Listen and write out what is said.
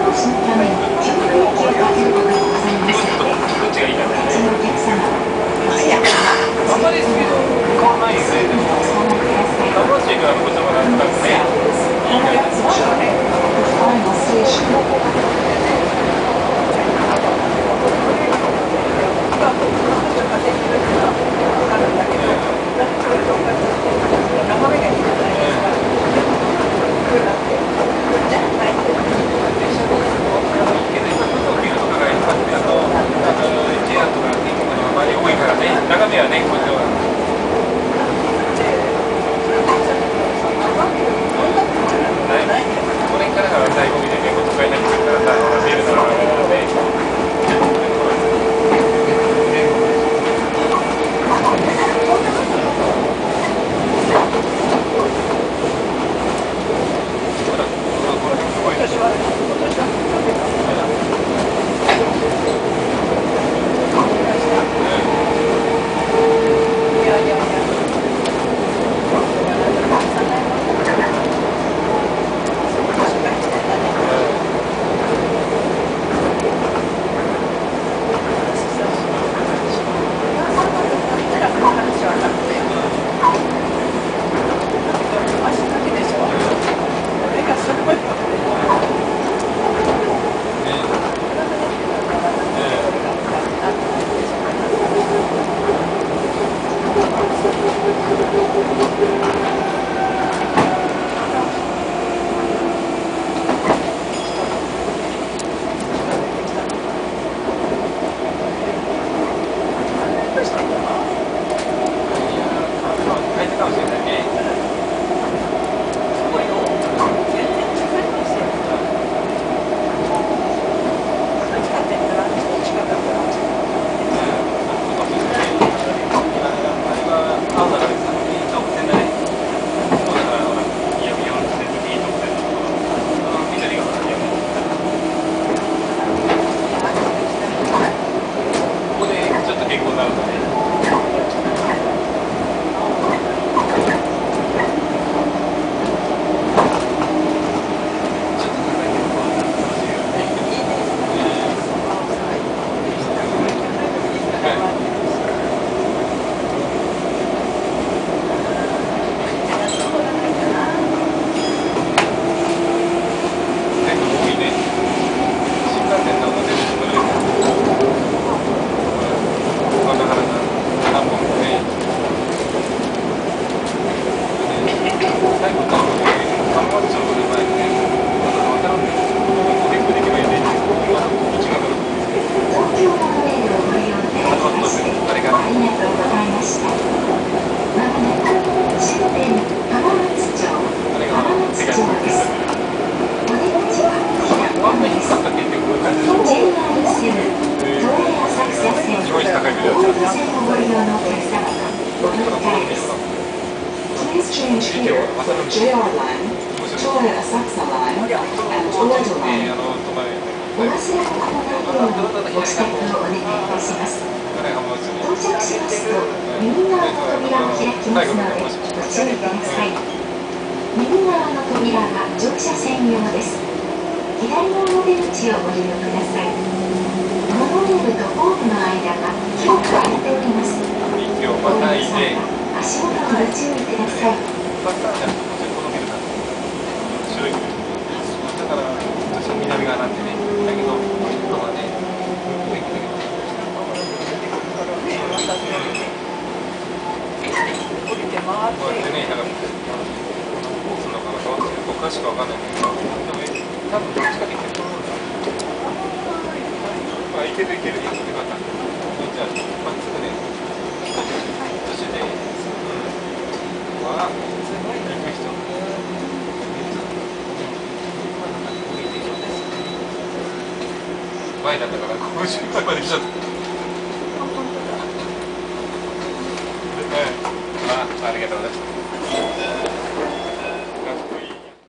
しのために急ブレーキをかけることがございますので、お待ちのお客様、ご注意ください。 あんまりスピード変わらないよね。でも、楽しいからこっちもなんとなくね、いい感じですよね。眺めはね、こっちは。これからが醍醐味でね、都会になってくるからさ、ビルのね。 Please change here for JR Line, Toei Asakusa Line, and Oedo Line. お忘れ物のないようにご支度をお願いいたします。到着しますと、右側の扉を開きますので、ご注意ください。右側の扉が乗車専用です。左のお出口をご利用ください。モノレールとホームの間が広く空いております。ご利用さんは足元にご注意ください。 だから、私は南側なんでね、だけど、今はね、向こう行くんだけど、降りて回ってね、だから、どうするのかな、どこかしかわかんないんだけど、でも、多分どっちかで行けると思うんだよ。まあ、行ける行ける、よかった。じゃあ、まっすぐね、途中で、わあ、行く人。前だったから50回まで来ちゃった。ありがとうございます。